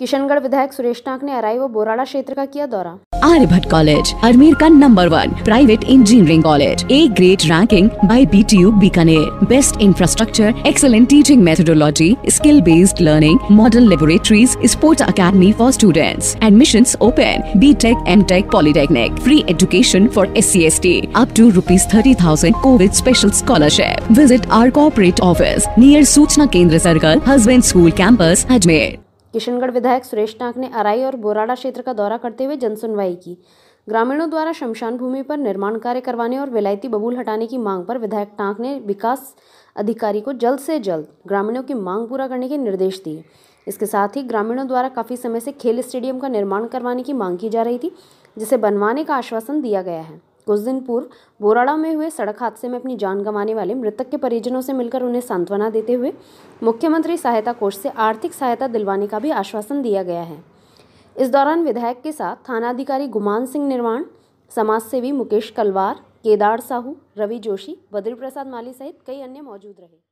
किशनगढ़ विधायक सुरेश नाक ने अराई व बोराड़ा क्षेत्र का किया दौरा। आर्यभट्ट कॉलेज अजमेर का number 1 private engineering college, A grade ranking by BTU Bikaner, best infrastructure, excellent teaching methodology, skill based learning, modern laboratories, sports academy for students, admissions open, BTech, MTech, polytechnic, free education for SC/ST, up to ₹30,000 covid special scholarship. Visit our corporate office near सूचना केंद्र circle, husband school campus, Ajmer. Kishangarh विधायक सुरेश नाक ने अराई और बोराड़ा क्षेत्र का दौरा करते हुए जनसुनवाई की। ग्रामीणों द्वारा शमशान भूमि पर निर्माण कार्य करवाने और विलायती बबूल हटाने की मांग पर विधायक नाक ने विकास अधिकारी को जल्द से जल्द ग्रामीणों की मांग पूरा करने के निर्देश दिए। इसके साथ ही ग्रामीणों द्वारा काफ़ी समय से खेल स्टेडियम का निर्माण करवाने की मांग की जा रही थी, जिसे बनवाने का आश्वासन दिया गया है। कुछ दिन पूर्व बोराड़ा में हुए सड़क हादसे में अपनी जान गंवाने वाले मृतक के परिजनों से मिलकर उन्हें सांत्वना देते हुए मुख्यमंत्री सहायता कोष से आर्थिक सहायता दिलवाने का भी आश्वासन दिया गया है। इस दौरान विधायक के साथ थानाधिकारी गुमान सिंह निर्माण, समाजसेवी मुकेश कलवार, केदार साहू, रवि जोशी, बद्री प्रसाद माली सहित कई अन्य मौजूद रहे।